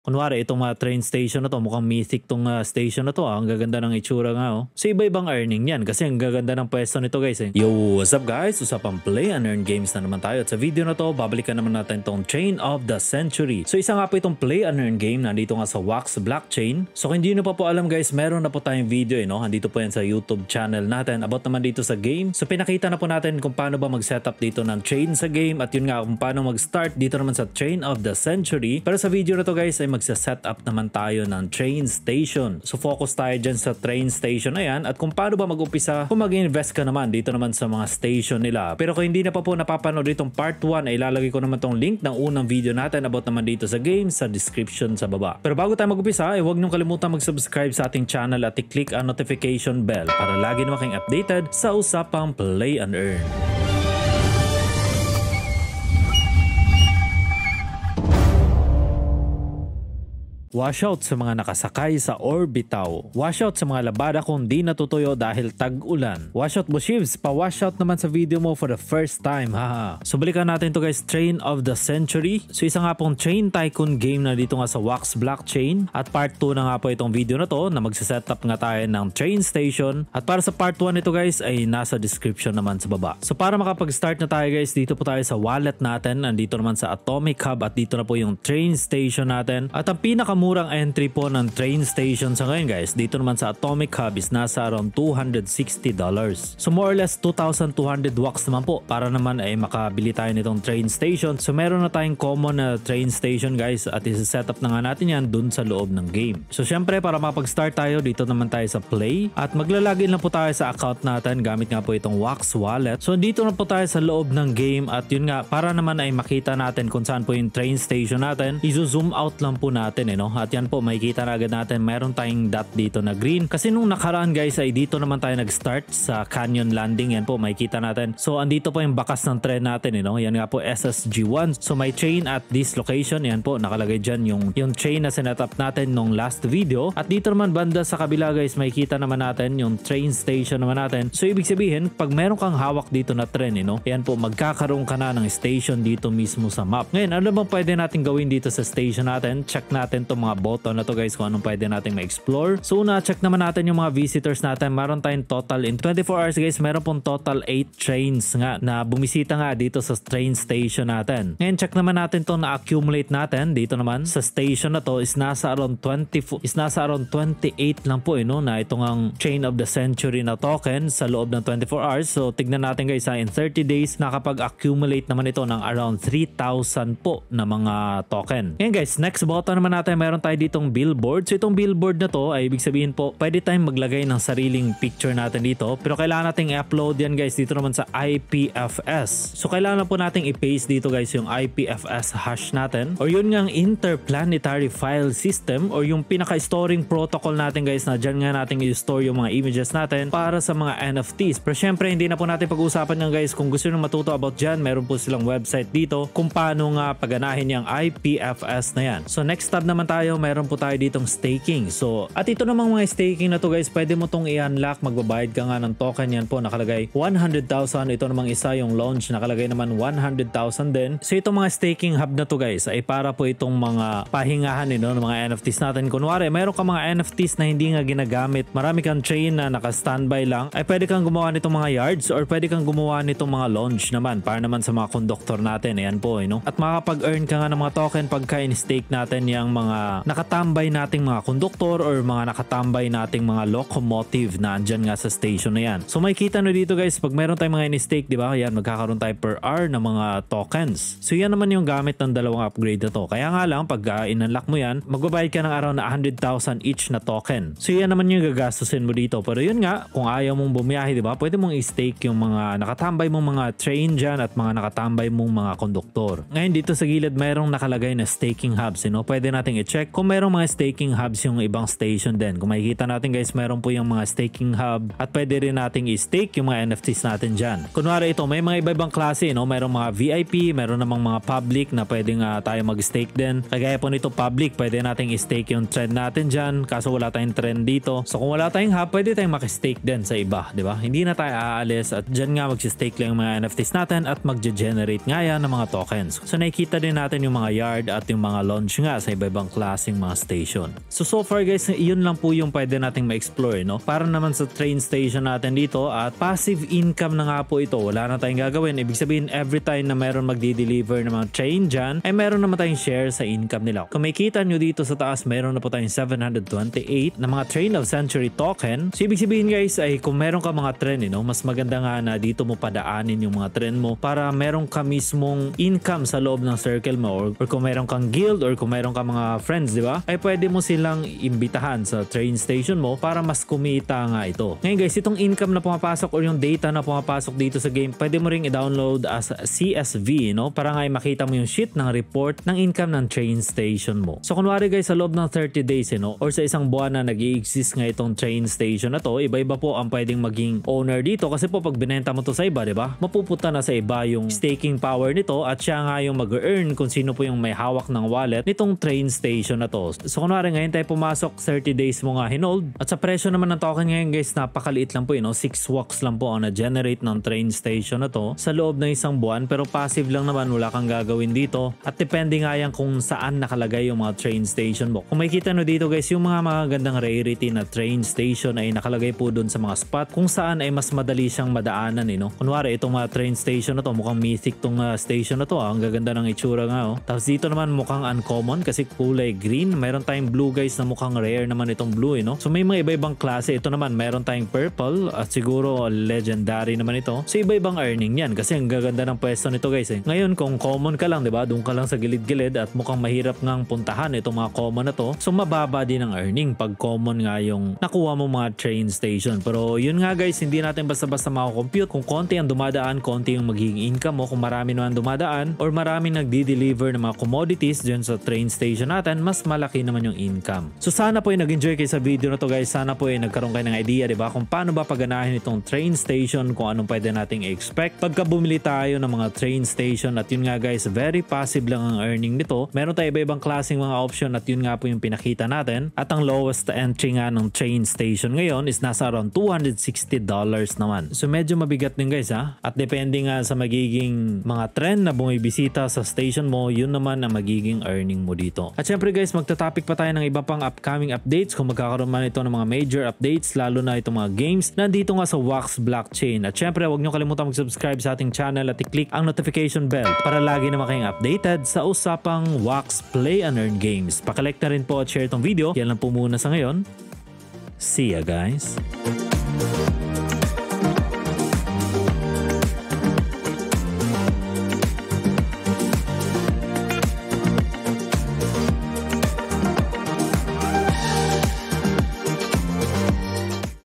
Kunwari, itong mga train station na to, mukhang mythic tong station na to. Ang gaganda ng itsura nga oh. So iba-ibang earning yan kasi ang gaganda ng pwesto nito guys eh. Yo, what's up guys? Usapang play and earn games na naman tayo. At sa video na to, babalikan naman natin tong Chain of the Century. So isa nga po itong play and earn game nandito nga sa Wax Blockchain. So kung hindi nyo pa po alam guys, meron na po tayong video eh no. Andito po yan sa YouTube channel natin about naman dito sa game. So pinakita na po natin kung paano ba mag-setup dito ng chain sa game at yun nga kung paano mag-start dito naman sa Chain of the Century. Pero sa video na to guys ay magsa-setup naman tayo ng train station. So focus tayo dyan sa train station na yan at kung paano ba mag-upisa kung mag-invest ka naman dito naman sa mga station nila. Pero kung hindi na pa po napapanood itong part 1 ay ilalagay ko naman tong link ng unang video natin about naman dito sa game sa description sa baba. Pero bago tayo mag-upisa ay huwag niyong kalimutan mag-subscribe sa ating channel at i-click ang notification bell para lagi naman kayong updated sa usapang play and earn. Washout sa mga nakasakay sa orbitaw. Washout sa mga labada kung di natutuyo dahil tag-ulan. Washout Bushivs, pa-washout naman sa video mo for the first time, haha. So balikan natin to guys, Train of the Century. So isa nga pong train tycoon game na dito nga sa Wax Blockchain. At part 2 na nga po itong video na to na magsisetup nga tayo ng train station. At para sa part 1 nito guys ay nasa description naman sa baba. So para makapag-start na tayo guys, dito po tayo sa wallet natin. Nandito naman sa Atomic Hub at dito na po yung train station natin. At ang pinakamurang entry po ng train station sa ngayon guys, dito naman sa Atomic Hub is nasa around $260. So more or less 2,200 wax naman po para naman ay makabili tayo nitong train station. So meron na tayong common na train station guys at isa-setup na nga natin yan dun sa loob ng game. So syempre para makapag-start tayo, dito naman tayo sa play at maglalagin lang po tayo sa account natin gamit nga po itong Wax wallet. So dito na po tayo sa loob ng game at yun nga para naman ay makita natin kung saan po yung train station natin, i-zoom out lang po natin eh no. At yan po makikita na agad natin meron tayong dot dito na green kasi nung nakaraan guys ay dito naman tayo nag-start sa Canyon Landing. Yan po makikita natin. So andito po yung bakas ng tren natin eh no. Yan nga po SSG1. So may train at this location. Yan po nakalagay dyan yung train na sinetup natin nung last video. At dito naman banda sa kabila guys makikita naman natin yung train station naman natin. So ibig sabihin pag meron kang hawak dito na tren eh no, yan po magkakaroon ka na ng station dito mismo sa map. Ngayon ano bang pwede natin gawin dito sa station natin? Check natin itong mga button na to guys kung anong pwede natin ma-explore. So una check naman natin yung mga visitors natin. Meron tayong total in 24 hours guys, meron pong total 8 trains nga na bumisita nga dito sa train station natin. Ngayon check naman natin to na accumulate natin dito naman sa station na to is nasa around 28 lang po no na itong ang Chain of the Century na token sa loob ng 24 hours. So tignan natin guys in 30 days nakapag-accumulate naman ito ng around 3,000 po na mga token. Ngayon guys, next button naman natin meron tayo dito billboard. So itong billboard na to ay ibig sabihin po pwede tayong maglagay ng sariling picture natin dito pero kailangan nating i-upload yan guys dito naman sa IPFS. So kailangan po nating i-paste dito guys yung IPFS hash natin or yun ngang interplanetary file system or yung pinaka-storing protocol natin guys na dyan nga natin i-store yung mga images natin para sa mga NFTs. Pero syempre hindi na po natin pag-uusapan yan guys. Kung gusto nyo matuto about dyan, meron po silang website dito kung paano nga paganahin yung IPFS na yan. So next tab naman tayo, meron po tayo ditong staking. So, at ito namang mga staking na to guys, pwede mo tong i-unlock, magbabayad ka nga ng token. Yan po, nakalagay 100,000. Ito namang isa yung launch, nakalagay naman 100,000 din. So, itong mga staking hub na to guys, ay para po itong mga pahingahan ng mga NFTs natin. Kunwari, meron ka mga NFTs na hindi nga ginagamit, marami kang chain na naka-standby lang, ay pwede kang gumawa nitong mga yards or pwede kang gumawa nitong mga launch naman, para naman sa mga conductor natin. Ayan po, no? At makakapag-earn ka nga ng mga token pagka in-stake natin yung mga nakatambay nating mga konduktor or mga nakatambay nating mga locomotive na andyan nga sa station na yan. So makikita nyo dito guys, pag meron tayong mga in-stake, di ba? Yan, magkakaroon tayo per hour ng mga tokens. So yan naman yung gamit ng dalawang upgrade na to. Kaya nga lang, pag in-unlock mo yan, magbabayad ka ng around 100,000 each na token. So yan naman yung gagastusin mo dito. Pero yun nga, kung ayaw mong bumiyahe, di ba? Pwede mong i-stake yung mga nakatambay mong mga train dyan at mga nakatambay mong mga konduktor. Ngayon dito sa gilid, mayroong nakalagay na staking hubs. Pwede nating i-check kung mayroong mga staking hubs yung ibang station din. Kung makikita natin guys, mayroon po yung mga staking hub at pwede rin nating i-stake yung mga NFTs natin dyan. Kunwari ito, may mga iba-ibang klase, no? Mayroong mga VIP, mayroon namang mga public na pwedeng tayo mag-stake din. Kagaya po nito public, pwede nating i-stake yung trend natin dyan, kaso wala tayong trend dito. So kung wala tayong hub, pwede tayong mag-stake din sa iba, di ba? Hindi na tayo aalis at dyan nga mag-stake lang yung mga NFTs natin at mag-generate nga yan ng mga tokens. So nakikita din natin yung mga yard at yung mga launch nga sa iba-ibang klase klaseng mga station. So far guys, yun lang po yung pwede nating ma-explore, no? Para naman sa train station natin dito at passive income na nga po ito. Wala na tayong gagawin. Ibig sabihin every time na meron magdi-deliver ng mga train dyan, ay meron naman tayong share sa income nila. Kung makita nyo dito sa taas, meron na po tayong 728 na mga Train of Century token. So ibig sabihin guys ay kung meron ka mga tren, no? Mas maganda nga na dito mo padaanin yung mga tren mo para meron ka mismong income sa loob ng circle mo, or kung meron kang guild or kung meron ka mga friends, di ba? Ay pwede mo silang imbitahan sa train station mo para mas kumita nga ito. Ngayon guys, itong income na pumapasok or yung data na pumapasok dito sa game, pwede mo ring i-download as CSV, no? Para nga makita mo yung sheet ng report ng income ng train station mo. So kunwari guys, sa loob ng 30 days, no? Or sa isang buwan na nag-i-exist nga itong train station na to, iba-iba po ang pwedeng maging owner dito kasi po pag binenta mo to sa iba, di ba? Mapupunta na sa iba yung staking power nito at siya nga yung mag-earn kung sino po yung may hawak ng wallet nitong train station na to. So kunwari ngayon tayo pumasok, 30 days mo nga hinold at sa presyo naman ng token ngayon guys, napakaliit lang po yun, no? 6 walks lang po ang na-generate ng train station na to sa loob ng isang buwan, pero passive lang naman, wala kang gagawin dito at depende nga yan kung saan nakalagay yung mga train station mo. Kung makikita nyo dito guys, yung mga magandang rarity na train station ay nakalagay po dun sa mga spot kung saan ay mas madali siyang madaanan, no? Kunwari itong mga train station na to, mukhang mythic tong station na to, ang gaganda ng itsura nga, oh. Tapos dito naman mukhang uncommon kasi kulay green. Mayroon tayong blue guys na mukhang rare naman itong blue, no? So may mga iba-ibang klase. Ito naman meron tayong purple at siguro legendary naman ito. So iba-ibang earning yan kasi ang gaganda ng pwesto nito guys, eh. Ngayon kung common ka lang, 'di ba? Doon ka lang sa gilid-gilid at mukhang mahirap ngang puntahan itong mga common na to. So mababa din ang earning pag common nga yung nakuha mo mga train station. Pero yun nga guys, hindi natin basta-basta mako-compute kung konti ang dumadaan, konti yung magiging income mo. Kung marami naman dumadaan or marami nagdi-deliver ng mga commodities dyan sa train station natin, mas malaki naman yung income. So sana po ay nag-enjoy kayo sa video na to guys. Sana po ay nagkaroon kayo ng idea, 'di ba? Kung paano ba paganahin itong train station, kung anong pwede nating expect pagka bumili tayo ng mga train station. At yun nga guys, very passive lang ang earning nito. Meron tayo iba-ibang klaseng mga option at yun nga po yung pinakita natin. At ang lowest entry nga ng train station ngayon is nasa around $260 naman. So medyo mabigat din guys, ha. At depende nga sa magiging mga trend na bumibisita sa station mo, yun naman ang magiging earning mo dito. At syempre guys, magta-topic pa tayo ng iba pang upcoming updates kung magkakaroon man ito ng mga major updates, lalo na itong mga games nandito nga sa Wax blockchain. At syempre huwag nyo kalimutan mag-subscribe sa ating channel at i-click ang notification bell para lagi naman kayong updated sa usapang Wax Play and Earn Games. Pakilike na rin po at share itong video. Yan lang po muna sa ngayon. See ya guys!